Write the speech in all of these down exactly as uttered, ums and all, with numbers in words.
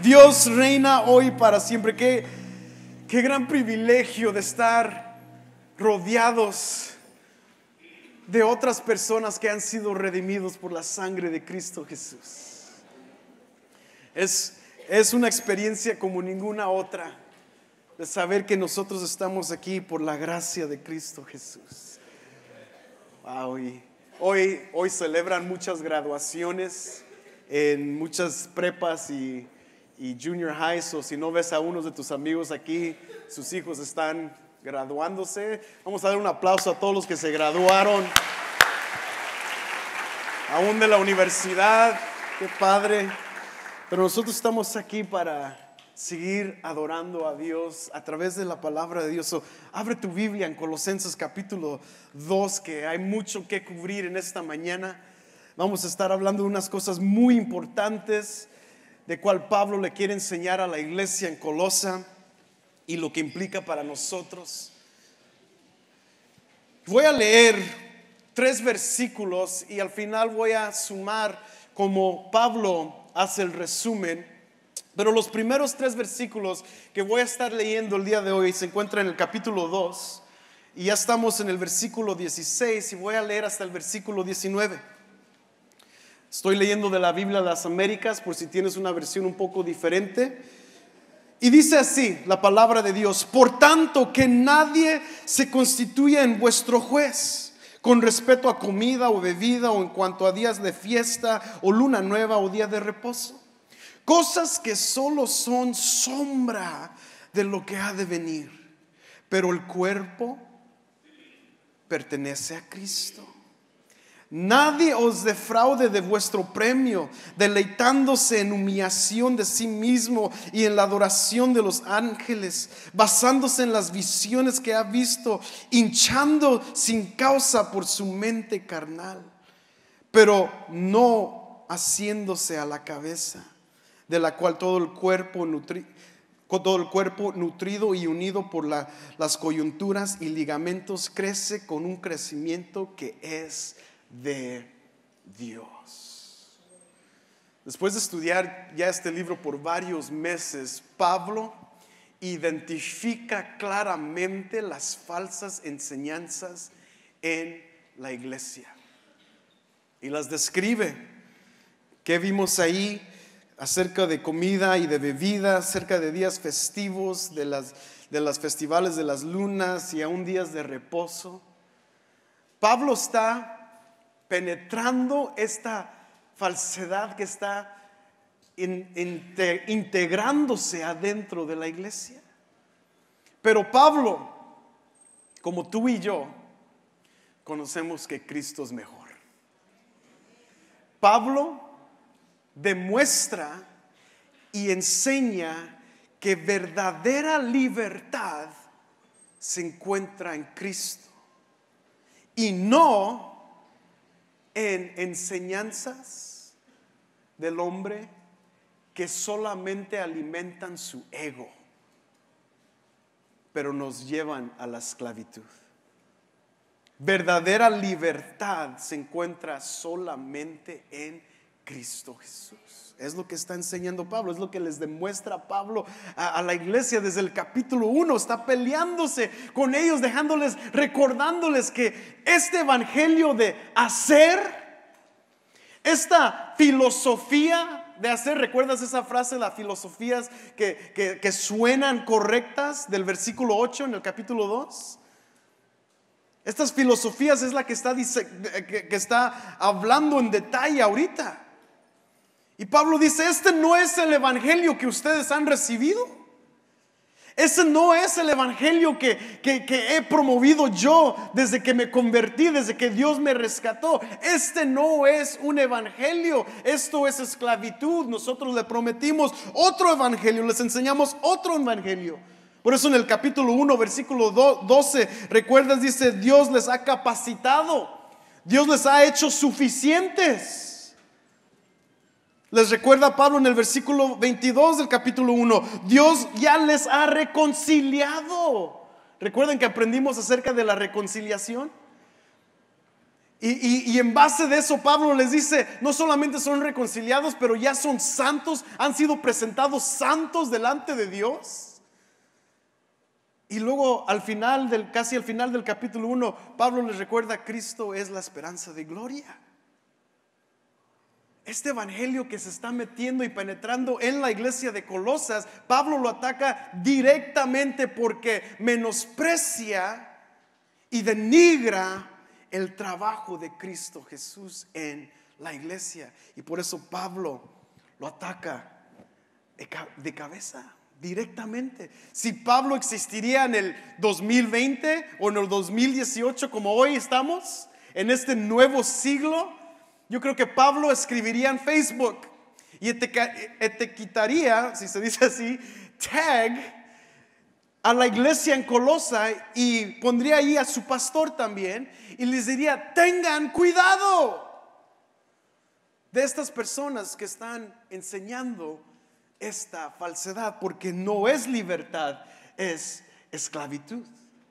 Dios reina hoy para siempre. Qué, qué gran privilegio de estar rodeados de otras personas que han sido redimidos por la sangre de Cristo Jesús. Es, es una experiencia como ninguna otra, de saber que nosotros estamos aquí por la gracia de Cristo Jesús. Wow, y hoy, hoy celebran muchas graduaciones en muchas prepas y, y junior highs, o si no ves a unos de tus amigos aquí, sus hijos están graduándose. Vamos a dar un aplauso a todos los que se graduaron, aún de la universidad. Qué padre. Pero nosotros estamos aquí para seguir adorando a Dios a través de la palabra de Dios. So, abre tu Biblia en Colosenses capítulo dos, que hay mucho que cubrir en esta mañana. Vamos a estar hablando de unas cosas muy importantes de cual Pablo le quiere enseñar a la iglesia en Colosa y lo que implica para nosotros. Voy a leer tres versículos y al final voy a sumar como Pablo hace el resumen. Pero los primeros tres versículos que voy a estar leyendo el día de hoy se encuentran en el capítulo dos y ya estamos en el versículo dieciséis y voy a leer hasta el versículo diecinueve. Estoy leyendo de la Biblia de las Américas, por si tienes una versión un poco diferente. Y dice así la palabra de Dios: por tanto, que nadie se constituya en vuestro juez con respecto a comida o bebida, o en cuanto a días de fiesta o luna nueva o día de reposo, cosas que solo son sombra de lo que ha de venir, pero el cuerpo pertenece a Cristo. Nadie os defraude de vuestro premio, deleitándose en humillación de sí mismo y en la adoración de los ángeles, basándose en las visiones que ha visto, hinchando sin causa por su mente carnal, pero no haciéndose a la cabeza, de la cual todo el cuerpo nutri, todo el cuerpo nutrido y unido por la, las coyunturas y ligamentos crece con un crecimiento que es de Dios. Después de estudiar ya este libro por varios meses, Pablo identifica claramente las falsas enseñanzas en la iglesia y las describe. ¿Qué vimos ahí? Acerca de comida y de bebida, acerca de días festivos, de las, de las festivales de las lunas y aún días de reposo. Pablo está penetrando esta falsedad que está in, in, integrándose adentro de la iglesia. Pero Pablo, como tú y yo, conocemos que Cristo es mejor. Pablo demuestra y enseña que verdadera libertad se encuentra en Cristo y no en enseñanzas del hombre que solamente alimentan su ego, pero nos llevan a la esclavitud. Verdadera libertad se encuentra solamente en Cristo Jesús. Es lo que está enseñando Pablo, es lo que les demuestra Pablo a, a la iglesia desde el capítulo uno. Está peleándose con ellos, dejándoles, recordándoles que este evangelio de hacer, esta filosofía de hacer, ¿recuerdas esa frase, las filosofías que, que, que suenan correctas del versículo ocho en el capítulo dos? Estas filosofías es la que está, que, que está hablando en detalle ahorita. Y Pablo dice: este no es el evangelio que ustedes han recibido. Ese no es el evangelio que, que, que he promovido yo desde que me convertí, desde que Dios me rescató. Este no es un evangelio. Esto es esclavitud. Nosotros le prometimos otro evangelio, les enseñamos otro evangelio. Por eso en el capítulo uno, versículo doce, recuerdas, dice: Dios les ha capacitado, Dios les ha hecho suficientes. Les recuerda Pablo en el versículo veintidós del capítulo uno: Dios ya les ha reconciliado. ¿Recuerdan que aprendimos acerca de la reconciliación? Y, y, y en base de eso Pablo les dice, no solamente son reconciliados, pero ya son santos, han sido presentados santos delante de Dios. Y luego al final del, casi al final del capítulo uno, Pablo les recuerda, Cristo es la esperanza de gloria. Este evangelio que se está metiendo y penetrando en la iglesia de Colosas, Pablo lo ataca directamente porque menosprecia y denigra el trabajo de Cristo Jesús en la iglesia. Y por eso Pablo lo ataca de cabeza, directamente. Si Pablo existiría en el dos mil veinte o en el dos mil dieciocho como hoy estamos, en este nuevo siglo, yo creo que Pablo escribiría en Facebook y etiquetaría, si se dice así, tag a la iglesia en Colosa y pondría ahí a su pastor también y les diría, tengan cuidado de estas personas que están enseñando esta falsedad, porque no es libertad, es esclavitud.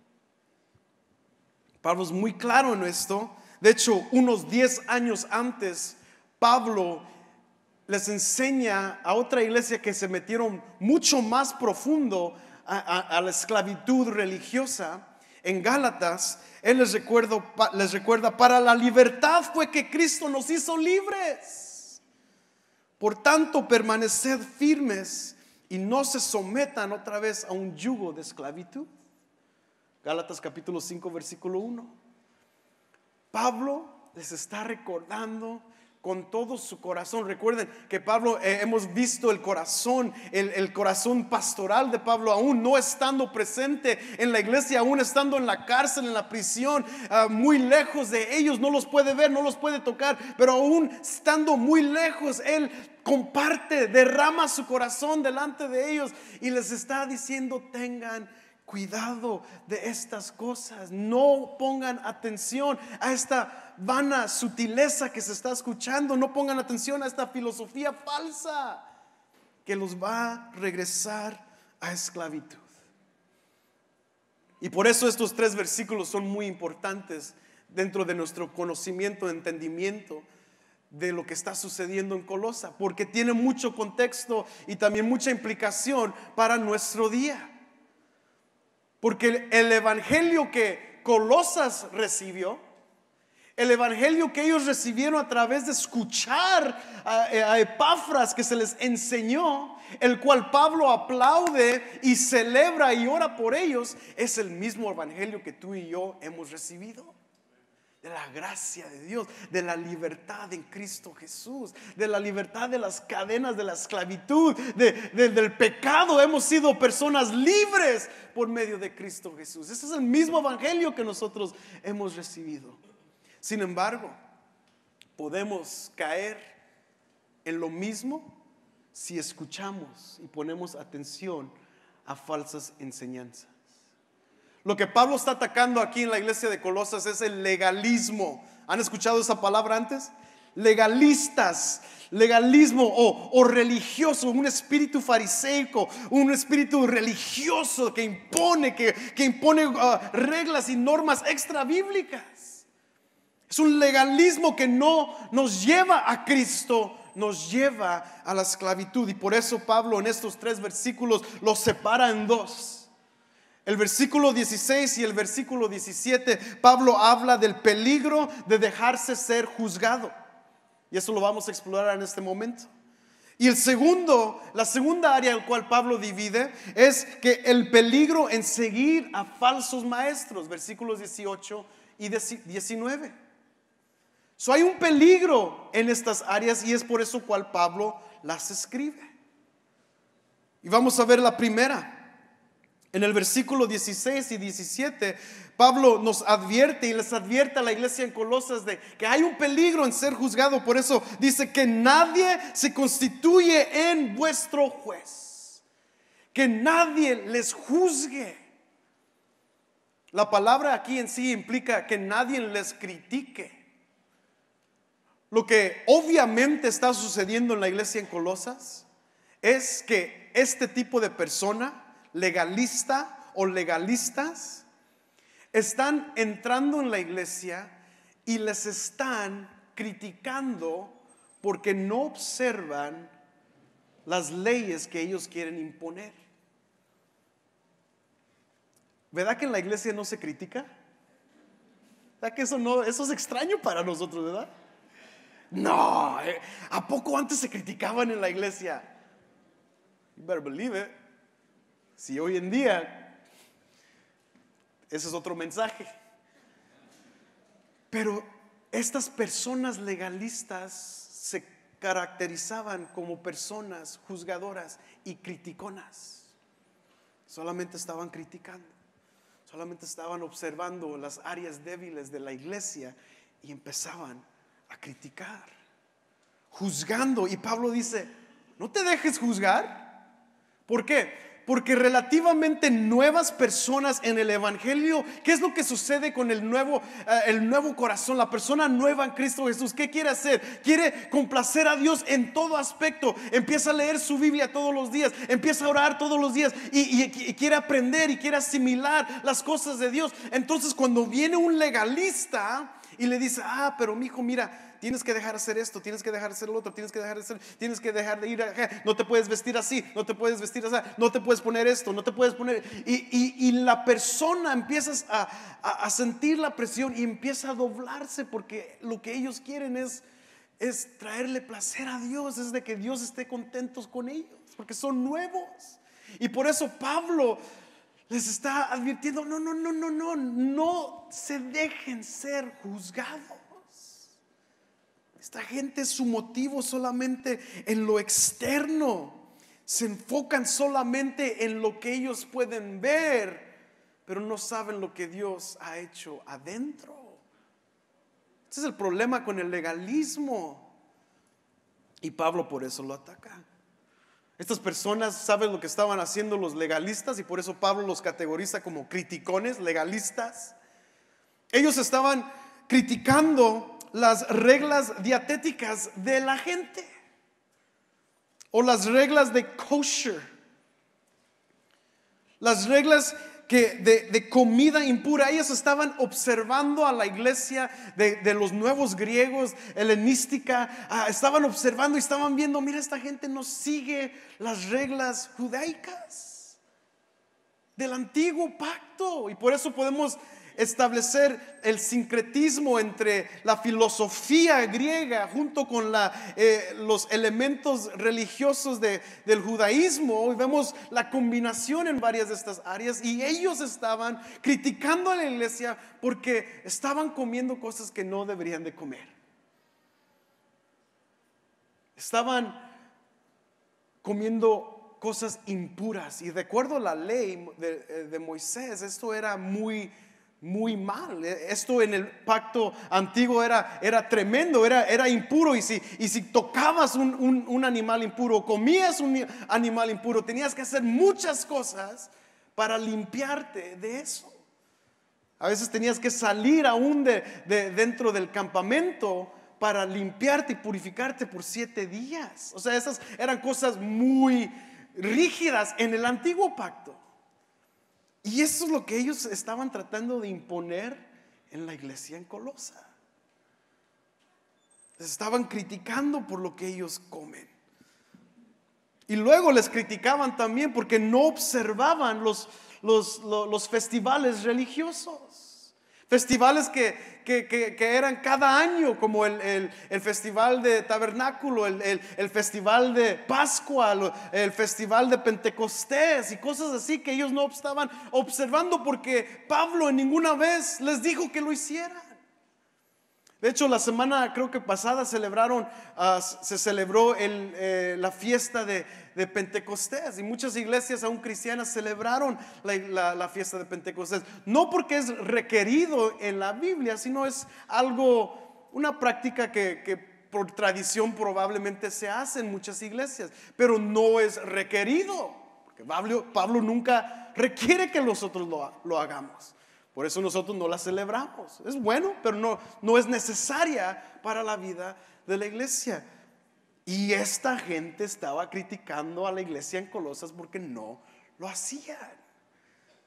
Pablo es muy claro en esto. De hecho, unos diez años antes, Pablo les enseña a otra iglesia que se metieron mucho más profundo a, a, a la esclavitud religiosa. En Gálatas, él les, recuerdo, les recuerda, para la libertad fue que Cristo nos hizo libres. Por tanto, permaneced firmes y no se sometan otra vez a un yugo de esclavitud. Gálatas capítulo cinco, versículo uno. Pablo les está recordando con todo su corazón. Recuerden que Pablo, eh, hemos visto el corazón, el, el corazón pastoral de Pablo, aún no estando presente en la iglesia, aún estando en la cárcel, en la prisión, uh, muy lejos de ellos, no los puede ver, no los puede tocar, pero aún estando muy lejos, él comparte, derrama su corazón delante de ellos y les está diciendo, tengan cuidado de estas cosas, no pongan atención a esta vana sutileza que se está escuchando, no pongan atención a esta filosofía falsa que los va a regresar a esclavitud. Y por eso estos tres versículos son muy importantes dentro de nuestro conocimiento, entendimiento de lo que está sucediendo en Colosa, porque tiene mucho contexto y también mucha implicación para nuestro día. Porque el evangelio que Colosas recibió, el evangelio que ellos recibieron a través de escuchar a, a Epafras que se les enseñó, el cual Pablo aplaude y celebra y ora por ellos, es el mismo evangelio que tú y yo hemos recibido. De la gracia de Dios, de la libertad en Cristo Jesús, de la libertad de las cadenas de la esclavitud, de, de, del pecado. Hemos sido personas libres por medio de Cristo Jesús. Ese es el mismo evangelio que nosotros hemos recibido. Sin embargo, podemos caer en lo mismo si escuchamos y ponemos atención a falsas enseñanzas. Lo que Pablo está atacando aquí en la iglesia de Colosas es el legalismo. ¿Han escuchado esa palabra antes? Legalistas, legalismo o, o religioso, un espíritu fariseico, un espíritu religioso que impone, que, que impone uh, reglas y normas extra bíblicas. Es un legalismo que no nos lleva a Cristo, nos lleva a la esclavitud. Y por eso Pablo en estos tres versículos los separa en dos. El versículo dieciséis y el versículo diecisiete, Pablo habla del peligro de dejarse ser juzgado. Y eso lo vamos a explorar en este momento. Y el segundo, la segunda área en la cual Pablo divide es que el peligro en seguir a falsos maestros, versículos dieciocho y diecinueve. So, hay un peligro en estas áreas y es por eso cual Pablo las escribe. Y vamos a ver la primera. En el versículo dieciséis y diecisiete, Pablo nos advierte y les advierte a la iglesia en Colosas de que hay un peligro en ser juzgado. Por eso dice que nadie se constituye en vuestro juez, que nadie les juzgue. La palabra aquí en sí implica que nadie les critique. Lo que obviamente está sucediendo en la iglesia en Colosas es que este tipo de persona legalista o legalistas están entrando en la iglesia y les están criticando porque no observan las leyes que ellos quieren imponer. ¿Verdad que en la iglesia no se critica? ¿Verdad que eso no, eso es extraño para nosotros, verdad? No, eh, ¿a poco antes se criticaban en la iglesia? You better believe it. Si hoy en día, ese es otro mensaje. Pero estas personas legalistas se caracterizaban como personas juzgadoras y criticonas. Solamente estaban criticando, solamente estaban observando las áreas débiles de la iglesia y empezaban a criticar, juzgando. Y Pablo dice, no te dejes juzgar. ¿Por qué? Porque relativamente nuevas personas en el evangelio, ¿qué es lo que sucede con el nuevo, uh, el nuevo corazón? La persona nueva en Cristo Jesús, ¿qué quiere hacer? Quiere complacer a Dios en todo aspecto. Empieza a leer su Biblia todos los días, empieza a orar todos los días y, y, y quiere aprender y quiere asimilar las cosas de Dios. Entonces cuando viene un legalista y le dice, ah, pero mijo, mira, tienes que dejar de hacer esto, tienes que dejar de hacer lo otro, tienes que dejar de hacer, tienes que dejar de ir acá, no te puedes vestir así, no te puedes vestir así, no te puedes poner esto, no te puedes poner. Y, y, y la persona empieza a, a, a sentir la presión y empieza a doblarse, porque lo que ellos quieren es, es traerle placer a Dios, es de que Dios esté contento con ellos, porque son nuevos. Y por eso Pablo les está advirtiendo, no, no, no, no, no, no se dejen ser juzgados. Esta gente, su motivo solamente en lo externo, se enfocan solamente en lo que ellos pueden ver, pero no saben lo que Dios ha hecho adentro. Ese es el problema con el legalismo, y Pablo por eso lo ataca. Estas personas saben lo que estaban haciendo los legalistas, y por eso Pablo los categoriza como criticones, legalistas. Ellos estaban criticando las reglas dietéticas de la gente, o las reglas de kosher, las reglas que de, de comida impura. Ellos estaban observando a la iglesia de, de los nuevos griegos, helenística, ah, estaban observando y estaban viendo, mira, esta gente no sigue las reglas judaicas del antiguo pacto. Y por eso podemos establecer el sincretismo entre la filosofía griega junto con la, eh, los elementos religiosos de, del judaísmo, y vemos la combinación en varias de estas áreas. Y ellos estaban criticando a la iglesia porque estaban comiendo cosas que no deberían de comer. Estaban comiendo cosas impuras, y de acuerdo a la ley de, de Moisés, esto era muy muy mal. Esto en el pacto antiguo era, era tremendo, era, era impuro. Y si, y si tocabas un, un, un animal impuro, comías un animal impuro, tenías que hacer muchas cosas para limpiarte de eso. A veces tenías que salir aún de, de dentro del campamento para limpiarte y purificarte por siete días. O sea, esas eran cosas muy rígidas en el antiguo pacto. Y eso es lo que ellos estaban tratando de imponer en la iglesia en Colosa. Les estaban criticando por lo que ellos comen. Y luego les criticaban también porque no observaban los, los, los, los festivales religiosos. Festivales que, que, que, que eran cada año, como el, el, el festival de tabernáculo, el, el, el festival de Pascua, el festival de Pentecostés y cosas así que ellos no estaban observando porque Pablo en ninguna vez les dijo que lo hicieran. De hecho, la semana creo que pasada celebraron, uh, se celebró el, eh, la fiesta de, de Pentecostés, y muchas iglesias aún cristianas celebraron la, la, la fiesta de Pentecostés. No porque es requerido en la Biblia, sino es algo, una práctica que, que por tradición probablemente se hace en muchas iglesias, pero no es requerido, porque Pablo, Pablo nunca requiere que nosotros lo, lo hagamos. Por eso nosotros no la celebramos. Es bueno, pero no, no es necesaria para la vida de la iglesia. Y esta gente estaba criticando a la iglesia en Colosas porque no lo hacían.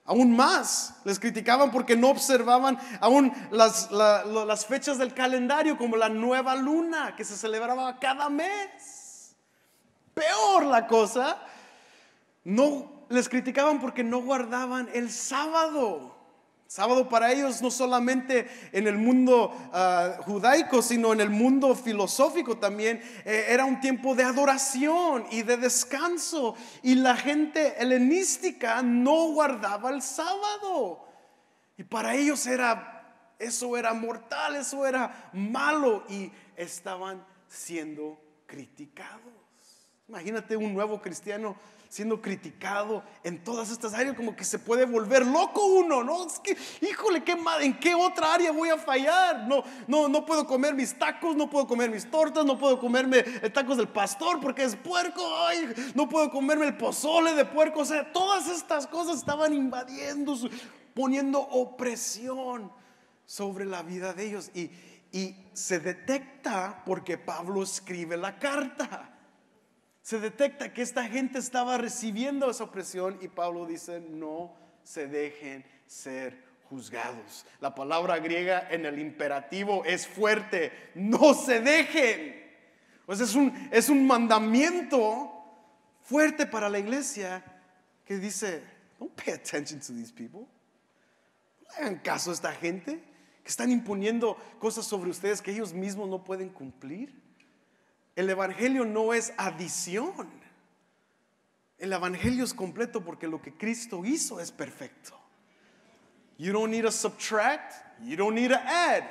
Aún más, les criticaban porque no observaban aún las, la, las fechas del calendario, como la nueva luna que se celebraba cada mes. Peor la cosa, no les criticaban porque no guardaban el sábado. Sábado para ellos no solamente en el mundo uh, judaico, sino en el mundo filosófico también, eh, era un tiempo de adoración y de descanso. Y la gente helenística no guardaba el sábado. Y para ellos era, eso era mortal, eso era malo y estaban siendo criticados. Imagínate un nuevo cristiano siendo criticado en todas estas áreas, como que se puede volver loco uno, ¿no? Es que, híjole, ¿qué mal, ¿en qué otra área voy a fallar? No, no, no puedo comer mis tacos, no puedo comer mis tortas, no puedo comerme tacos del pastor porque es puerco, ay, no puedo comerme el pozole de puerco. O sea, todas estas cosas estaban invadiendo, poniendo opresión sobre la vida de ellos. Y, y se detecta porque Pablo escribe la carta. Se detecta que esta gente estaba recibiendo esa opresión y Pablo dice: no se dejen ser juzgados. La palabra griega en el imperativo es fuerte: no se dejen. Pues es un, es un mandamiento fuerte para la iglesia que dice: don't pay attention to these people. No hagan caso a esta gente que están imponiendo cosas sobre ustedes que ellos mismos no pueden cumplir. El evangelio no es adición. El evangelio es completo porque lo que Cristo hizo es perfecto. You don't need to subtract, you don't need to add.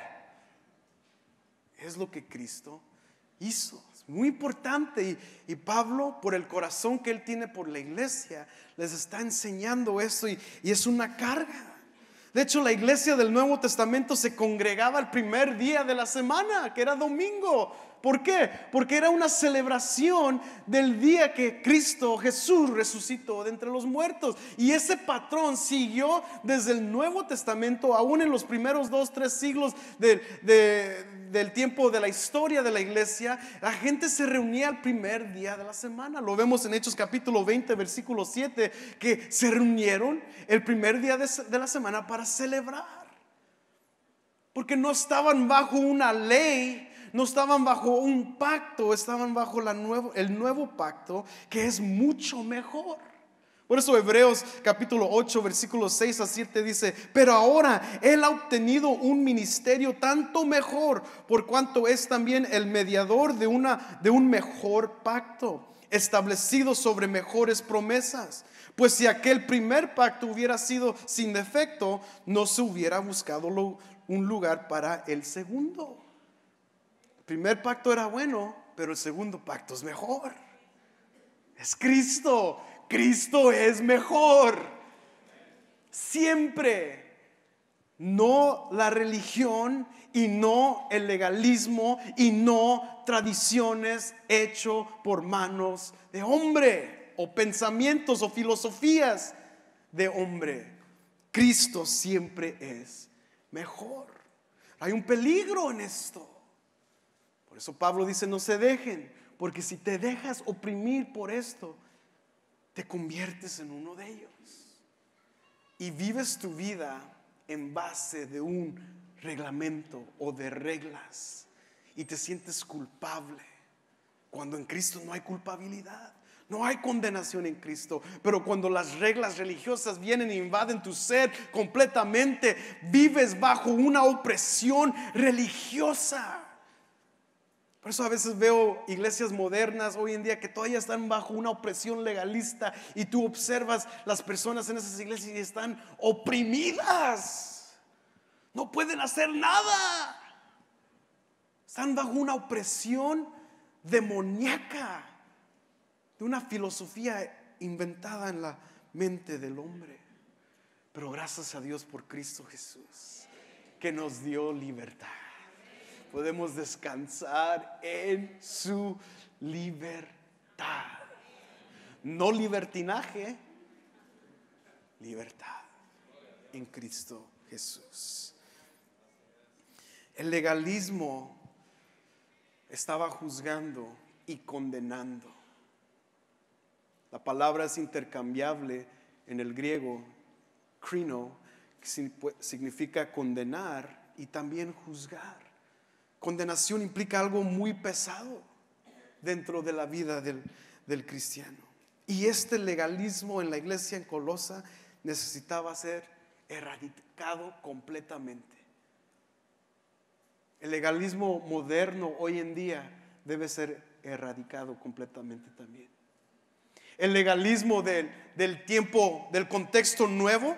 Es lo que Cristo hizo. Es muy importante y, y Pablo, por el corazón que él tiene por la iglesia, les está enseñando esto y, y es una carga. De hecho, la iglesia del Nuevo Testamento se congregaba el primer día de la semana, que era domingo. ¿Por qué? Porque era una celebración del día que Cristo Jesús resucitó de entre los muertos. Y ese patrón siguió desde el Nuevo Testamento, aún en los primeros dos, tres siglos de, de, del tiempo de la historia de la iglesia. La gente se reunía el primer día de la semana. Lo vemos en Hechos capítulo veinte, versículo siete, que se reunieron el primer día de, de la semana para celebrar. Porque no estaban bajo una ley, no estaban bajo un pacto, estaban bajo la nuevo, el nuevo pacto, que es mucho mejor. Por eso Hebreos capítulo ocho, versículos seis a siete dice: pero ahora Él ha obtenido un ministerio tanto mejor, por cuanto es también el mediador de, una, de un mejor pacto, establecido sobre mejores promesas. Pues si aquel primer pacto hubiera sido sin defecto, no se hubiera buscado lo, un lugar para el segundo. El primer pacto era bueno, pero el segundo pacto es mejor. Es Cristo. Cristo es mejor. Siempre. No la religión y no el legalismo y no tradiciones hecho por manos de hombre o pensamientos o filosofías de hombre. Cristo siempre es mejor. Hay un peligro en esto. Por eso Pablo dice: no se dejen, porque si te dejas oprimir por esto, te conviertes en uno de ellos y vives tu vida en base de un reglamento o de reglas y te sientes culpable, cuando en Cristo no hay culpabilidad. No hay condenación en Cristo. Pero cuando las reglas religiosas vienen e invaden tu ser completamente, vives bajo una opresión religiosa. Por eso a veces veo iglesias modernas hoy en día que todavía están bajo una opresión legalista, y tú observas las personas en esas iglesias y están oprimidas. No pueden hacer nada. Están bajo una opresión demoníaca, de una filosofía inventada en la mente del hombre. Pero gracias a Dios por Cristo Jesús, que nos dio libertad. Podemos descansar en su libertad. No libertinaje, libertad en Cristo Jesús. El legalismo estaba juzgando y condenando. La palabra es intercambiable en el griego krino, que significa condenar y también juzgar. Condenación implica algo muy pesado dentro de la vida del, del cristiano. Y este legalismo en la iglesia en Colosa necesitaba ser erradicado completamente. El legalismo moderno hoy en día debe ser erradicado completamente también. El legalismo del, del tiempo, del contexto nuevo,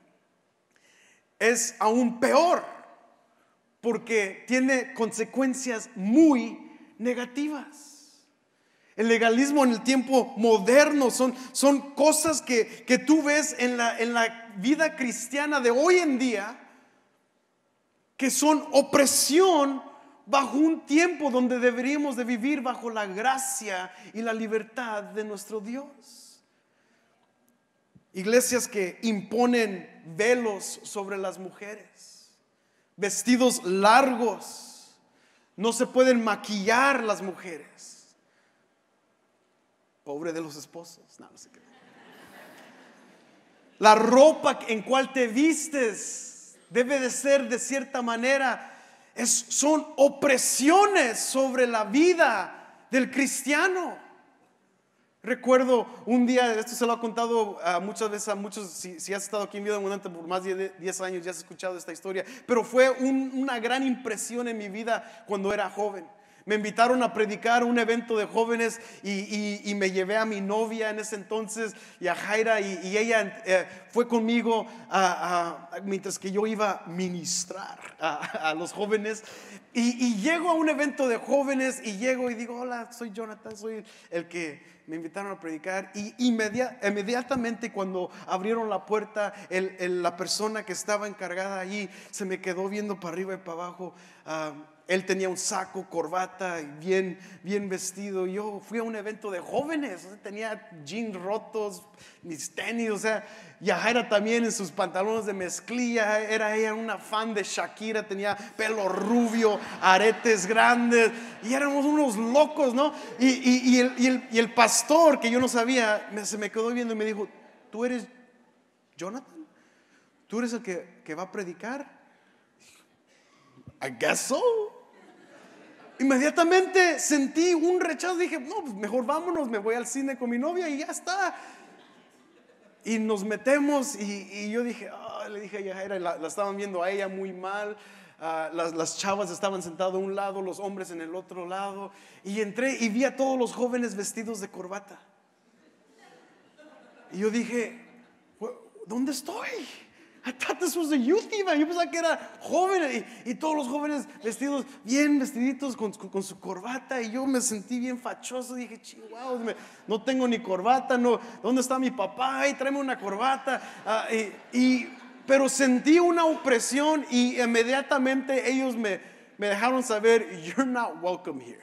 es aún peor porque tiene consecuencias muy negativas. El legalismo en el tiempo moderno son, son cosas que, que tú ves en la, en la vida cristiana de hoy en día, que son opresión bajo un tiempo donde deberíamos de vivir bajo la gracia y la libertad de nuestro Dios. Iglesias que imponen velos sobre las mujeres, vestidos largos, no se pueden maquillar las mujeres. Pobre de los esposos. No, no sé qué. La ropa en cual te vistes debe de ser de cierta manera. Es, son opresiones sobre la vida del cristiano. Recuerdo un día, esto se lo ha contado uh, muchas veces a muchos, si, si has estado aquí en Vida Abundante por más de diez años ya has escuchado esta historia, pero fue un, una gran impresión en mi vida cuando era joven. Me invitaron a predicar a un evento de jóvenes y, y, y me llevé a mi novia en ese entonces y a Jaira, y, y ella eh, fue conmigo a, a, mientras que yo iba a ministrar a, a los jóvenes. Y, y llego a un evento de jóvenes y llego y digo: hola, soy Jonathan, soy el que me invitaron a predicar. Y inmediat, inmediatamente cuando abrieron la puerta, el, el, la persona que estaba encargada allí se me quedó viendo para arriba y para abajo. uh, Él tenía un saco, corbata, bien, bien vestido. Yo fui a un evento de jóvenes, o sea, tenía jeans rotos, mis tenis, o sea, Yajaira también en sus pantalones de mezclilla. Era ella una fan de Shakira, tenía pelo rubio, aretes grandes, y éramos unos locos, ¿no? Y, y, y, el, y, el, y el pastor, que yo no sabía, me, se me quedó viendo y me dijo: ¿tú eres Jonathan? ¿Tú eres el que, que va a predicar? I guess so. Inmediatamente sentí un rechazo. Dije: no, pues mejor vámonos, me voy al cine con mi novia y ya está. Y nos metemos y, y yo dije, oh, le dije a Yajaira, la, la estaban viendo a ella muy mal. Uh, las, las chavas estaban sentadas a un lado, los hombres en el otro lado. Y entré y vi a todos los jóvenes vestidos de corbata. Y yo dije: ¿dónde estoy? I thought this was a youth event. Yo pensaba que era joven, y, y todos los jóvenes vestidos, bien vestiditos con, con, con su corbata. Y yo me sentí bien fachoso. Dije: chihuahua, me, no tengo ni corbata, no, ¿dónde está mi papá? Ay, tráeme una corbata. Uh, y, y, pero sentí una opresión y inmediatamente ellos me, me dejaron saber: you're not welcome here.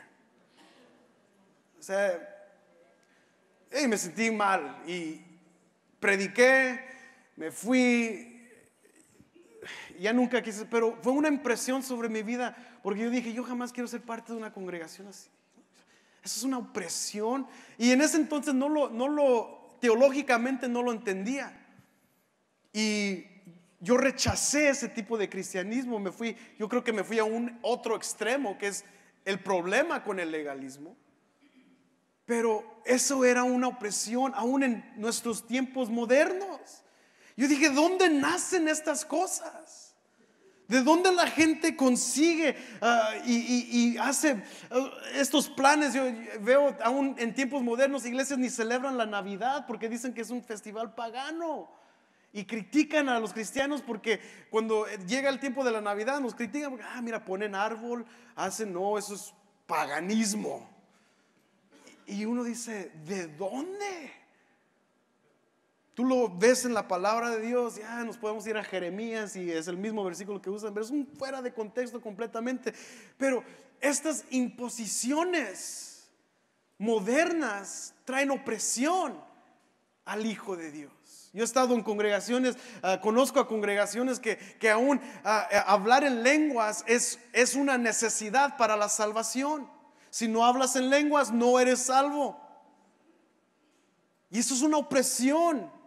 O sea, y me sentí mal y prediqué, me fui. Ya nunca quise, pero fue una impresión sobre mi vida, porque yo dije: yo jamás quiero ser parte de una congregación así. Eso es una opresión. Y en ese entonces no lo, no lo, teológicamente no lo entendía. Y yo rechacé ese tipo de cristianismo. Me fui, yo creo que me fui a un otro extremo, que es el problema con el legalismo. Pero eso era una opresión aún en nuestros tiempos modernos. Yo dije: ¿dónde nacen estas cosas? ¿De dónde la gente consigue uh, y, y, y hace uh, estos planes? Yo veo aún en tiempos modernos iglesias ni celebran la Navidad porque dicen que es un festival pagano. Y critican a los cristianos porque cuando llega el tiempo de la Navidad nos critican porque, ah, mira, ponen árbol, hacen, no, eso es paganismo. Y uno dice: ¿de dónde? Tú lo ves en la palabra de Dios. Ya nos podemos ir a Jeremías y es el mismo versículo que usan, pero es un fuera de contexto completamente. Pero estas imposiciones modernas traen opresión al Hijo de Dios. Yo he estado en congregaciones, uh, conozco a congregaciones que, que aún uh, hablar en lenguas es, es una necesidad para la salvación. Si no hablas en lenguas, no eres salvo. Y eso es una opresión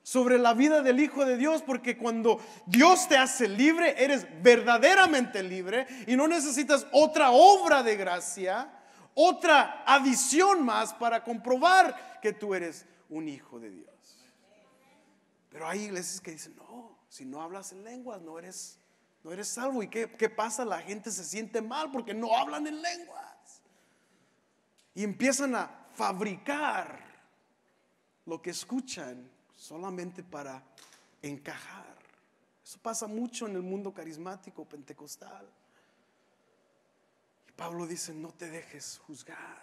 sobre la vida del Hijo de Dios, porque cuando Dios te hace libre, eres verdaderamente libre y no necesitas otra obra de gracia, otra adición más para comprobar que tú eres un hijo de Dios. Pero hay iglesias que dicen, no, si no hablas en lenguas no eres, no eres salvo. ¿Y qué, qué pasa? La gente se siente mal porque no hablan en lenguas y empiezan a fabricar lo que escuchan solamente para encajar. Eso pasa mucho en el mundo carismático pentecostal. Y Pablo dice, no te dejes juzgar.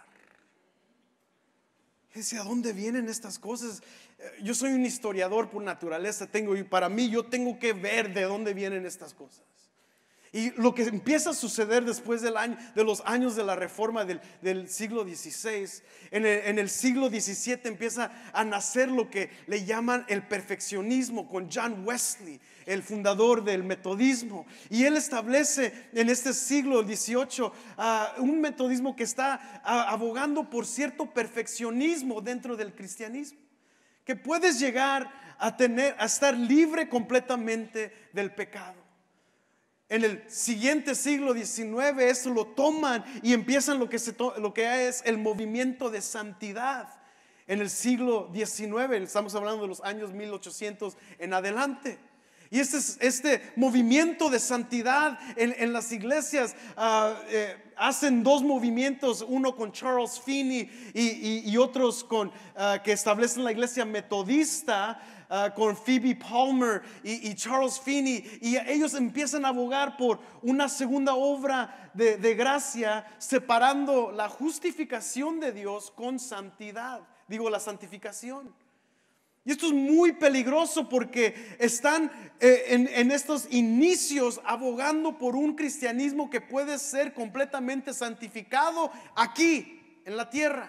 Y dice, ¿a dónde vienen estas cosas? Yo soy un historiador por naturaleza, tengo, y para mí yo tengo que ver de dónde vienen estas cosas. Y lo que empieza a suceder después del año, de los años de la reforma del, del siglo dieciséis, en el, en el siglo diecisiete empieza a nacer lo que le llaman el perfeccionismo con John Wesley, el fundador del metodismo. Y él establece en este siglo dieciocho uh, un metodismo que está uh, abogando por cierto perfeccionismo dentro del cristianismo, que puedes llegar a tener, a estar libre completamente del pecado. En el siguiente siglo diecinueve eso lo toman y empiezan lo que, se to- lo que es el movimiento de santidad. En el siglo diecinueve, estamos hablando de los años mil ochocientos en adelante. Y este, este movimiento de santidad en, en las iglesias uh, eh, hacen dos movimientos, uno con Charles Finney y, y, y otros con, uh, que establecen la iglesia metodista, uh, con Phoebe Palmer y, y Charles Finney. Y ellos empiezan a abogar por una segunda obra de, de gracia, separando la justificación de Dios con santidad, digo la santificación. Y esto es muy peligroso porque están eh, en, en estos inicios abogando por un cristianismo que puede ser completamente santificado aquí en la tierra.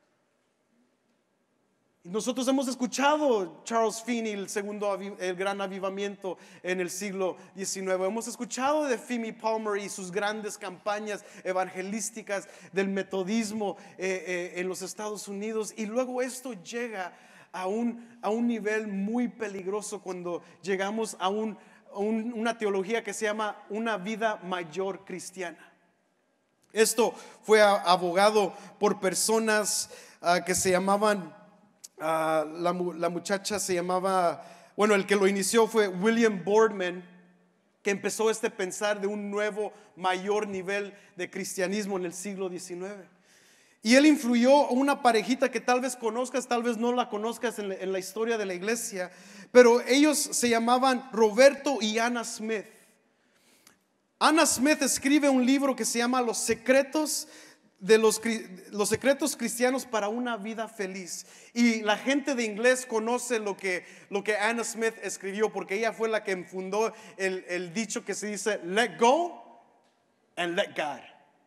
Y nosotros hemos escuchado Charles Finney, el segundo, el gran avivamiento en el siglo diecinueve. Hemos escuchado de Phoebe Palmer y sus grandes campañas evangelísticas del metodismo eh, eh, en los Estados Unidos. Y luego esto llega A un, a un nivel muy peligroso cuando llegamos a, un, a un, una teología que se llama una vida mayor cristiana. Esto fue abogado por personas uh, que se llamaban, uh, la, la muchacha se llamaba, bueno, el que lo inició fue William Boardman, que empezó este pensar de un nuevo mayor nivel de cristianismo en el siglo diecinueve. Y él influyó a una parejita que tal vez conozcas, tal vez no la conozcas en la, en la historia de la iglesia, pero ellos se llamaban Roberto y Anna Smith. Anna Smith escribe un libro que se llama Los secretos de los, los secretos cristianos para una vida feliz. Y la gente de inglés conoce lo que, lo que Anna Smith escribió, porque ella fue la que fundó el, el dicho que se dice let go and let God.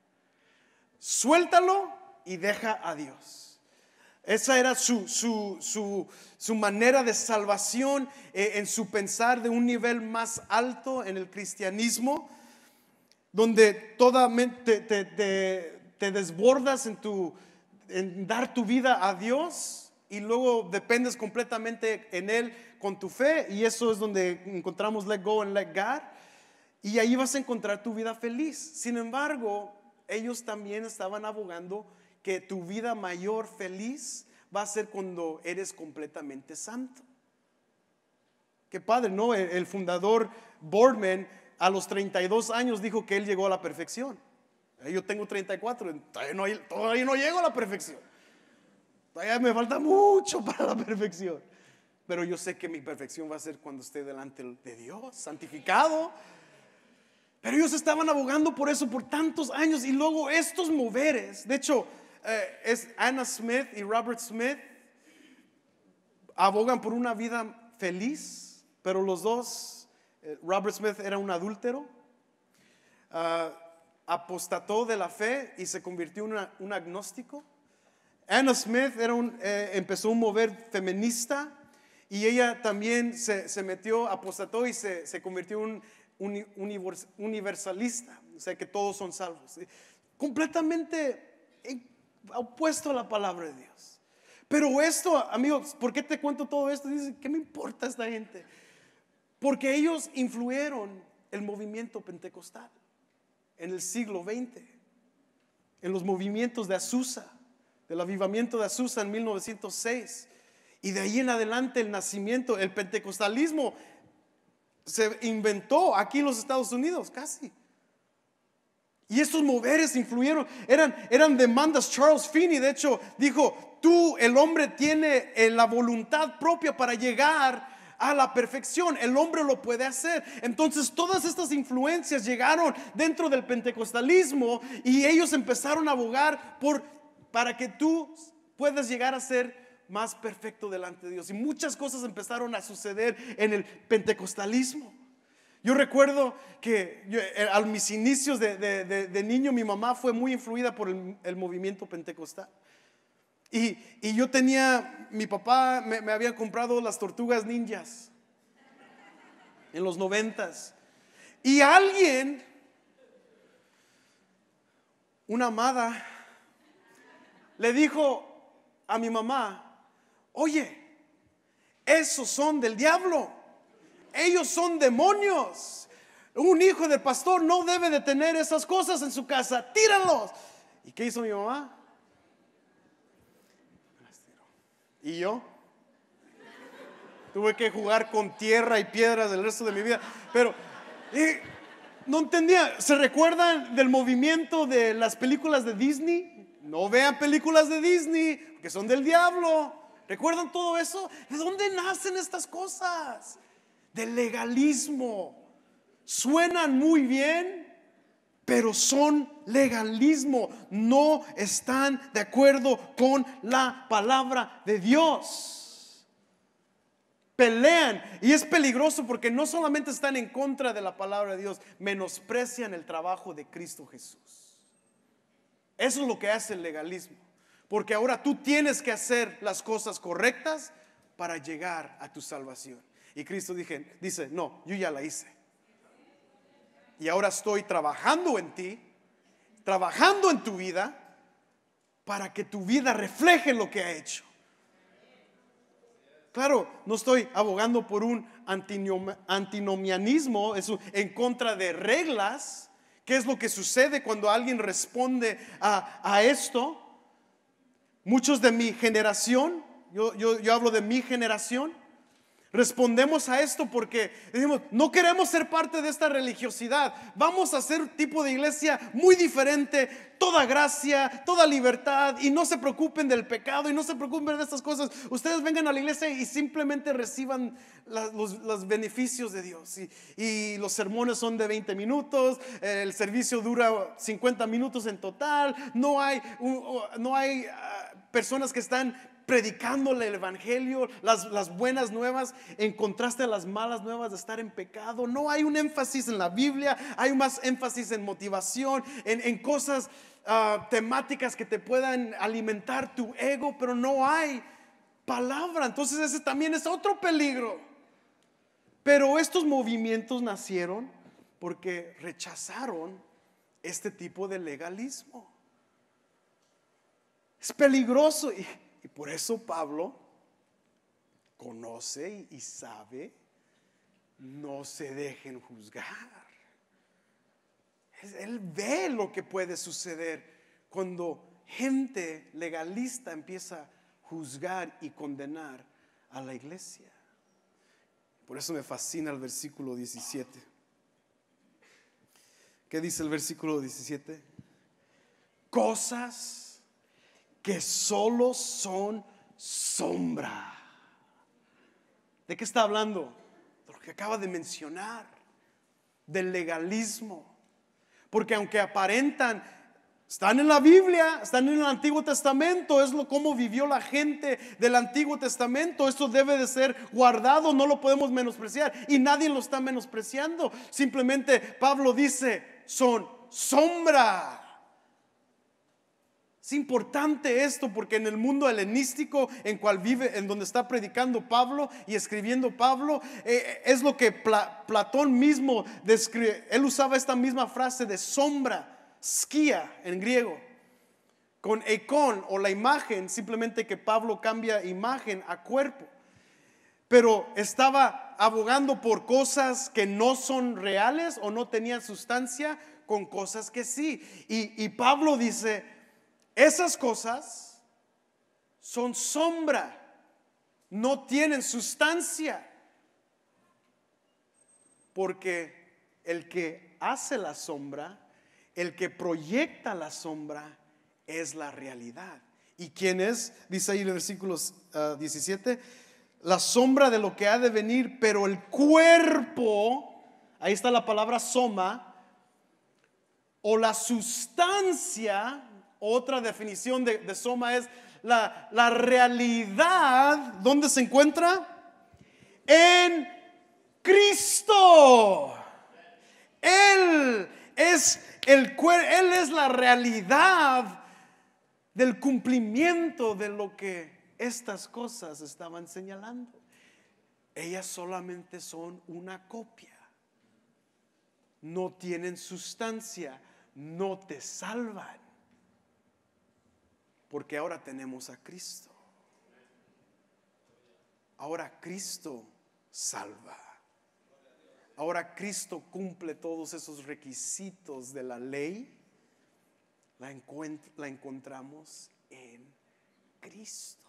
Suéltalo y deja a Dios. Esa era su, su, su, su manera de salvación eh, en su pensar de un nivel más alto en el cristianismo, donde totalmente te, te, te desbordas en, tu, en dar tu vida a Dios y luego dependes completamente en Él con tu fe, y eso es donde encontramos let go and let God, y ahí vas a encontrar tu vida feliz. Sin embargo, ellos también estaban abogando que tu vida mayor feliz va a ser cuando eres completamente santo. Qué padre, ¿no? El, el fundador Boardman a los treinta y dos años dijo que él llegó a la perfección. Yo tengo treinta y cuatro, todavía no, todavía no llego a la perfección. Todavía me falta mucho para la perfección. Pero yo sé que mi perfección va a ser cuando esté delante de Dios, santificado. Pero ellos estaban abogando por eso por tantos años, y luego estos moveres, de hecho, eh, es Anna Smith y Robert Smith abogan por una vida feliz, pero los dos, eh, Robert Smith era un adúltero, uh, apostató de la fe y se convirtió en una, un agnóstico. Anna Smith era un, eh, empezó un mover feminista, y ella también se, se metió, apostató y se, se convirtió en un universalista, o sea que todos son salvos, completamente opuesto a la palabra de Dios. Pero esto, amigos, ¿por qué te cuento todo esto? Dices, ¿qué me importa esta gente? Porque ellos influyeron el movimiento pentecostal en el siglo veinte, en los movimientos de Azusa, del avivamiento de Azusa en mil novecientos seis. Y de ahí en adelante el nacimiento, el pentecostalismo se inventó aquí en los Estados Unidos casi. Y estos moveres influyeron, eran, eran demandas. Charles Finney de hecho dijo, tú, el hombre tiene eh, la voluntad propia para llegar a la perfección, el hombre lo puede hacer. Entonces todas estas influencias llegaron dentro del pentecostalismo y ellos empezaron a abogar por, para que tú puedas llegar a ser más perfecto delante de Dios. Y muchas cosas empezaron a suceder en el pentecostalismo. Yo recuerdo que yo, a mis inicios de, de, de, de niño, mi mamá fue muy influida por el, el movimiento pentecostal. Y, y yo tenía, mi papá me, me había comprado las tortugas ninjas en los noventas. Y alguien, una amada, le dijo a mi mamá, oye, esos son del diablo. Ellos son demonios. Un hijo del pastor no debe de tener esas cosas en su casa. Tíralos. ¿Y qué hizo mi mamá? ¿Y yo? Tuve que jugar con tierra y piedras el resto de mi vida. Pero eh, no entendía. ¿Se recuerdan del movimiento de las películas de Disney? No vean películas de Disney, que son del diablo. ¿Recuerdan todo eso? ¿De dónde nacen estas cosas? Del legalismo. Suenan muy bien, pero son legalismo. No están de acuerdo con la palabra de Dios. Pelean, y es peligroso porque no solamente están en contra de la palabra de Dios, menosprecian el trabajo de Cristo Jesús. Eso es lo que hace el legalismo, porque ahora tú tienes que hacer las cosas correctas para llegar a tu salvación. Y Cristo dije, dice, no, yo ya la hice. Y ahora estoy trabajando en ti, trabajando en tu vida, para que tu vida refleje lo que ha hecho. Claro, no estoy abogando por un antinom- antinomianismo, eso, en contra de reglas. ¿Qué es lo que sucede cuando alguien responde a, a esto? Muchos de mi generación, yo, yo, yo hablo de mi generación, respondemos a esto porque decimos, no queremos ser parte de esta religiosidad. Vamos a ser un tipo de iglesia muy diferente, toda gracia, toda libertad, y no se preocupen del pecado y no se preocupen de estas cosas. Ustedes vengan a la iglesia y simplemente reciban la, los, los beneficios de Dios. Y, y los sermones son de veinte minutos, el servicio dura cincuenta minutos en total. No hay, no hay uh, personas que están predicándole el evangelio, las, las buenas nuevas, en contraste a las malas nuevas de estar en pecado. No hay un énfasis en la Biblia, hay más énfasis en motivación, en, en cosas uh, temáticas que te puedan alimentar tu ego, pero no hay palabra. Entonces ese también es otro peligro. Pero estos movimientos nacieron porque rechazaron este tipo de legalismo. Es peligroso. Y Y por eso Pablo conoce y sabe, no se dejen juzgar. Él ve lo que puede suceder cuando gente legalista empieza a juzgar y condenar a la iglesia. Por eso me fascina el versículo diecisiete. ¿Qué dice el versículo diecisiete? Cosas que solo son sombra. ¿De qué está hablando? De lo que acaba de mencionar, del legalismo. Porque aunque aparentan, están en la Biblia, están en el Antiguo Testamento, es lo como vivió la gente del Antiguo Testamento. Esto debe de ser guardado, no lo podemos menospreciar, y nadie lo está menospreciando. Simplemente Pablo dice, son sombra. Es importante esto porque en el mundo helenístico en cual vive, en donde está predicando Pablo y escribiendo Pablo, eh, es lo que Pla, Platón mismo describe. Él usaba esta misma frase de sombra, skia en griego. con eikon o la imagen, simplemente que Pablo cambia imagen a cuerpo. Pero estaba abogando por cosas que no son reales o no tenían sustancia con cosas que sí. Y, y Pablo dice, esas cosas son sombra, no tienen sustancia. Porque el que hace la sombra, el que proyecta la sombra, es la realidad. ¿Y quién es? Dice ahí en el versículo uh, diecisiete, la sombra de lo que ha de venir, pero el cuerpo, ahí está la palabra soma, o la sustancia. Otra definición de, de soma es la, la realidad. ¿Dónde se encuentra? En Cristo. Él es el Él es la realidad del cumplimiento de lo que estas cosas estaban señalando. Ellas solamente son una copia, no tienen sustancia, no te salvan, porque ahora tenemos a Cristo. Ahora Cristo salva. Ahora Cristo cumple todos esos requisitos de la ley. La, encuent- la encontramos en Cristo.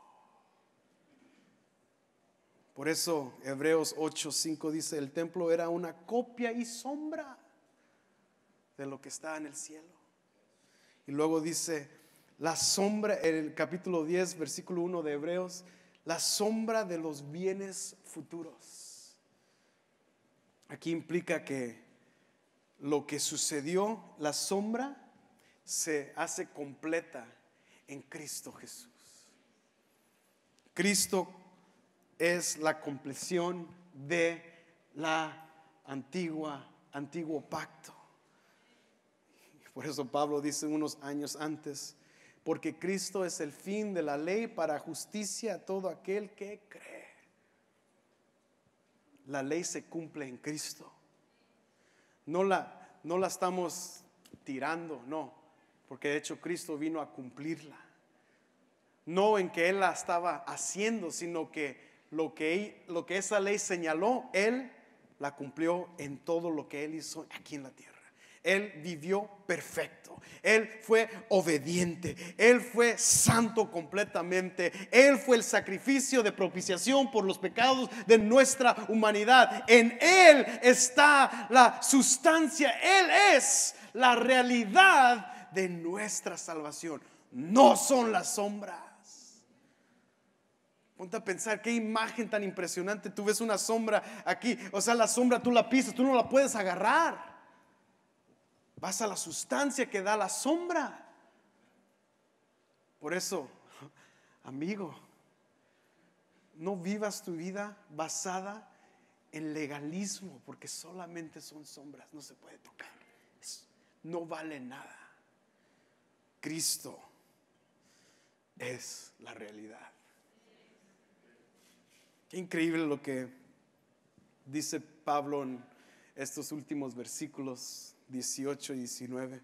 Por eso Hebreos ocho cinco dice, el templo era una copia y sombra de lo que está en el cielo. Y luego dice, la sombra, en el capítulo diez, versículo uno de Hebreos, la sombra de los bienes futuros. Aquí implica que lo que sucedió, la sombra, se hace completa en Cristo Jesús. Cristo es la compleción de la antigua, antiguo pacto. Por eso Pablo dice unos años antes, porque Cristo es el fin de la ley para justicia a todo aquel que cree. La ley se cumple en Cristo. No la, no la estamos tirando, no, porque de hecho Cristo vino a cumplirla. No en que Él la estaba haciendo, sino que lo que, lo que esa ley señaló, Él la cumplió en todo lo que Él hizo aquí en la tierra. Él vivió perfecto, Él fue obediente, Él fue santo completamente, Él fue el sacrificio de propiciación por los pecados de nuestra humanidad. En Él está la sustancia, Él es la realidad de nuestra salvación, no son las sombras. Ponte a pensar qué imagen tan impresionante. Tú ves una sombra aquí, o sea, la sombra tú la pisas, tú no la puedes agarrar. Vas a la sustancia que da la sombra. Por eso, amigo, no vivas tu vida basada en legalismo, porque solamente son sombras, no se puede tocar, no vale nada. Cristo es la realidad. Qué increíble lo que dice Pablo en estos últimos versículos dieciocho y diecinueve.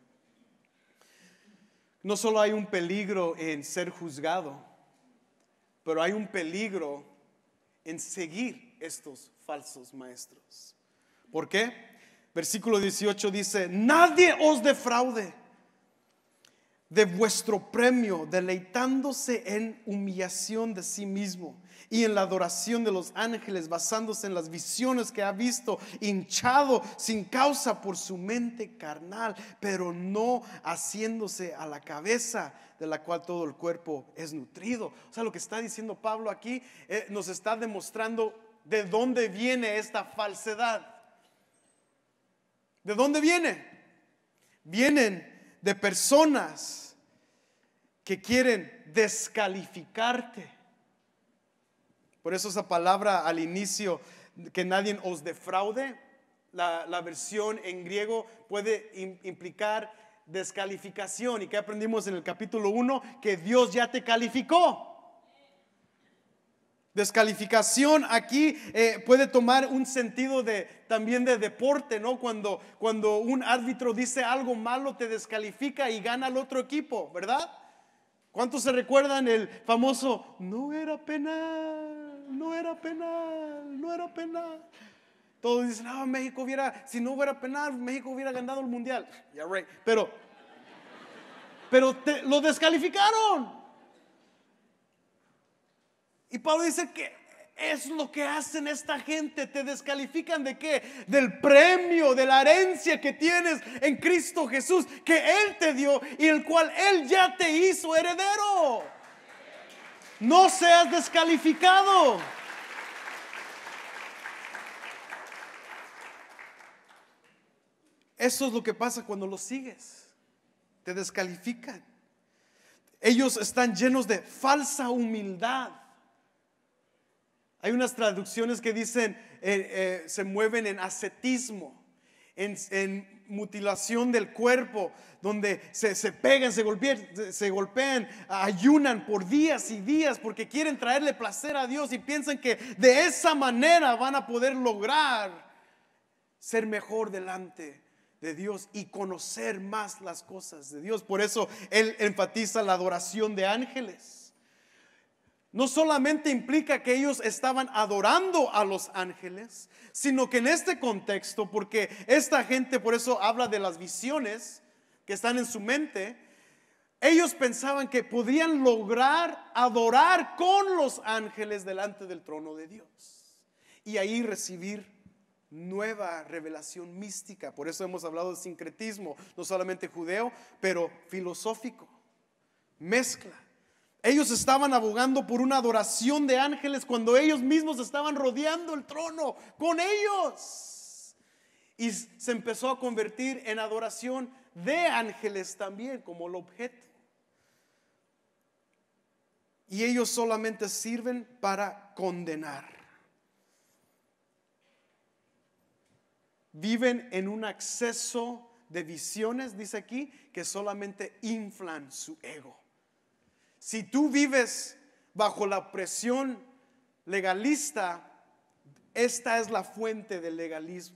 No solo hay un peligro en ser juzgado, pero hay un peligro en seguir estos falsos maestros. ¿Por qué? Versículo dieciocho dice, nadie os defraude de vuestro premio, deleitándose en humillación de sí mismo y en la adoración de los ángeles, basándose en las visiones que ha visto, hinchado sin causa por su mente carnal, pero no haciéndose a la cabeza de la cual todo el cuerpo es nutrido. O sea, lo que está diciendo Pablo aquí eh, nos está demostrando de dónde viene esta falsedad. ¿De dónde viene? Vienen de personas que quieren descalificarte. Por eso esa palabra al inicio, que nadie os defraude, la, la versión en griego puede implicar descalificación. ¿Y qué aprendimos en el capítulo uno? Que Dios ya te calificó. Descalificación aquí eh, puede tomar un sentido de, también de deporte, ¿no? Cuando, cuando un árbitro dice algo malo, te descalifica y gana el otro equipo, ¿verdad? ¿Cuántos se recuerdan el famoso, no era penal, no era penal, no era penal? Todos dicen, no, México hubiera, si no hubiera penal, México hubiera ganado el mundial. Yeah, right. Pero, pero te, lo descalificaron. Y Pablo dice que es lo que hacen esta gente. Te descalifican ¿de qué? Del premio, de la herencia que tienes en Cristo Jesús, que Él te dio y el cual Él ya te hizo heredero. No seas descalificado. Eso es lo que pasa cuando los sigues. Te descalifican. Ellos están llenos de falsa humildad. Hay unas traducciones que dicen eh, eh, se mueven en ascetismo, en, en mutilación del cuerpo, donde se, se pegan, se golpean, se, se golpean, ayunan por días y días porque quieren traerle placer a Dios y piensan que de esa manera van a poder lograr ser mejor delante de Dios y conocer más las cosas de Dios. Por eso él enfatiza la adoración de ángeles. No solamente implica que ellos estaban adorando a los ángeles, sino que en este contexto, porque esta gente, por eso habla de las visiones que están en su mente, ellos pensaban que podían lograr adorar con los ángeles delante del trono de Dios y ahí recibir nueva revelación mística. Por eso hemos hablado de sincretismo, no solamente judeo, pero filosófico, mezcla. Ellos estaban abogando por una adoración de ángeles cuando ellos mismos estaban rodeando el trono con ellos. Y se empezó a convertir en adoración de ángeles también como el objeto. Y ellos solamente sirven para condenar. Viven en un acceso de visiones, dice aquí, que solamente inflan su ego. Si tú vives bajo la presión legalista, esta es la fuente del legalismo.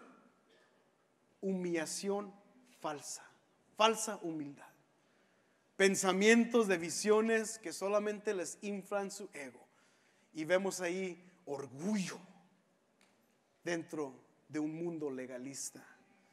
Humillación falsa, falsa humildad. Pensamientos de visiones que solamente les inflan su ego. Y vemos ahí orgullo dentro de un mundo legalista.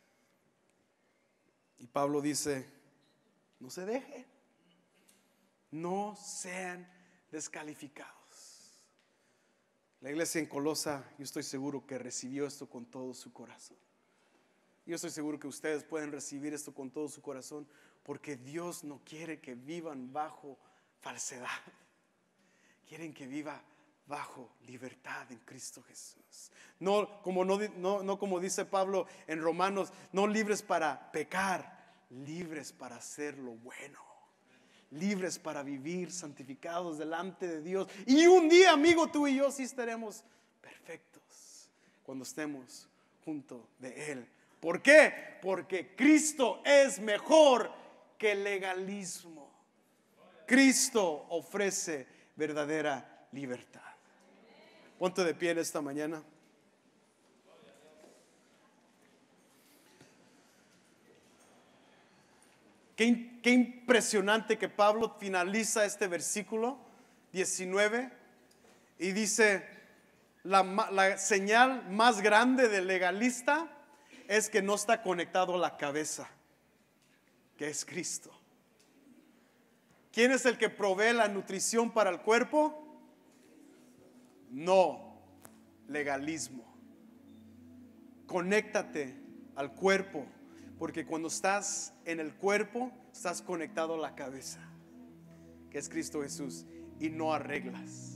Y Pablo dice, no se dejen. No sean descalificados. La iglesia en Colosa, yo estoy seguro que recibió esto con todo su corazón. Yo estoy seguro que ustedes pueden recibir esto con todo su corazón, porque Dios no quiere que vivan bajo falsedad. Quieren que viva bajo libertad en Cristo Jesús. No como, no, no, no como dice Pablo en Romanos, no libres para pecar, libres para hacer lo bueno. Libres para vivir santificados delante de Dios. Y un día, amigo, tú y yo sí estaremos perfectos cuando estemos junto de Él. ¿Por qué? Porque Cristo es mejor que el legalismo. Cristo ofrece verdadera libertad. Ponte de pie en esta mañana. Qué, qué impresionante que Pablo finaliza este versículo diecinueve y dice, la, la señal más grande del legalista es que no está conectado a la cabeza, que es Cristo. ¿Quién es el que provee la nutrición para el cuerpo? No, legalismo. Conéctate al cuerpo. Porque cuando estás en el cuerpo, estás conectado a la cabeza, que es Cristo Jesús, y no a reglas.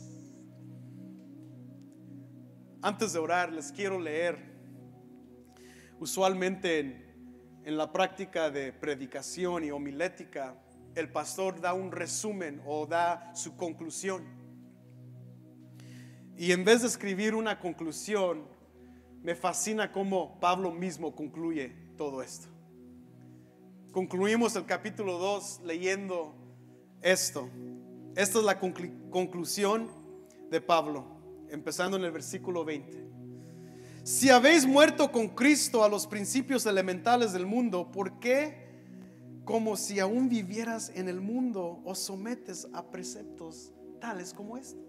Antes de orar, les quiero leer. Usualmente en, en la práctica de predicación y homilética, el pastor da un resumen o da su conclusión. Y en vez de escribir una conclusión, me fascina cómo Pablo mismo concluye todo esto. Concluimos el capítulo dos leyendo esto. Esta es la conclu- conclusión de Pablo, empezando en el versículo veinte. Si habéis muerto con Cristo a los principios elementales del mundo, ¿por qué, como si aún vivieras en el mundo, os sometes a preceptos tales como estos?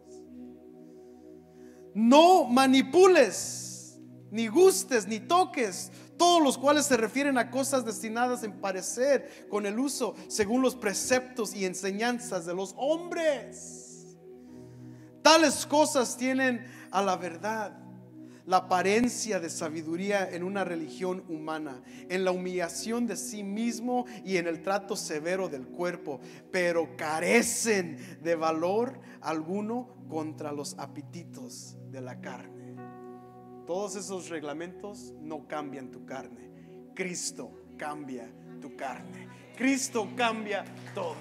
No manipules, ni gustes, ni toques, todos los cuales se refieren a cosas destinadas a parecer con el uso según los preceptos y enseñanzas de los hombres. Tales cosas tienen a la verdad la apariencia de sabiduría en una religión humana, en la humillación de sí mismo y en el trato severo del cuerpo, pero carecen de valor alguno contra los apetitos de la carne. Todos esos reglamentos no cambian tu carne. Cristo cambia tu carne. Cristo cambia todo.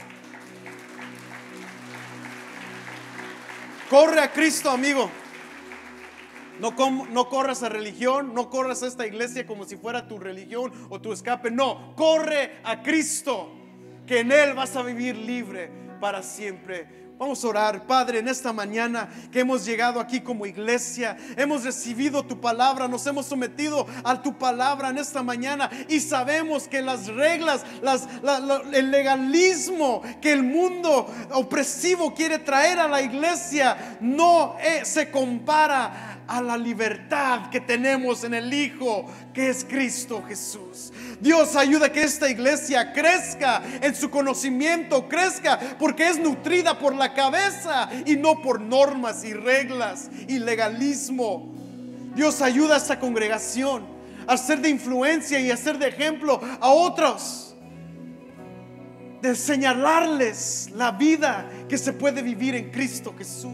Corre a Cristo, amigo. No, no corras a religión, no corras a esta iglesia como si fuera tu religión o tu escape. No, corre a Cristo, que en Él vas a vivir libre para siempre. Vamos a orar. Padre, en esta mañana que hemos llegado aquí como iglesia, hemos recibido tu palabra, nos hemos sometido a tu palabra en esta mañana y sabemos que las reglas, las, la, la, el legalismo que el mundo opresivo quiere traer a la iglesia no eh, se compara a la libertad que tenemos en el Hijo, que es Cristo Jesús. Dios, ayuda a que esta iglesia crezca en su conocimiento, crezca porque es nutrida por la cabeza y no por normas y reglas y legalismo. Dios, ayuda a esta congregación a ser de influencia y a ser de ejemplo a otros, de señalarles la vida que se puede vivir en Cristo Jesús.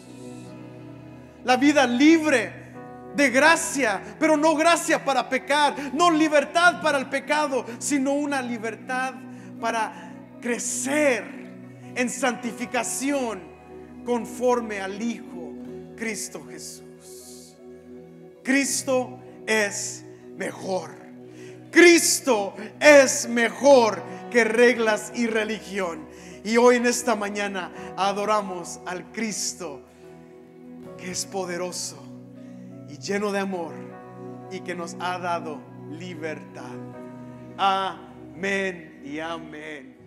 La vida libre de gracia, pero no gracia para pecar, no libertad para el pecado, sino una libertad para crecer en santificación conforme al Hijo Cristo Jesús. Cristo es mejor. Cristo es mejor que reglas y religión. Y hoy en esta mañana adoramos al Cristo que es poderoso y lleno de amor y que nos ha dado libertad. Amén y amén.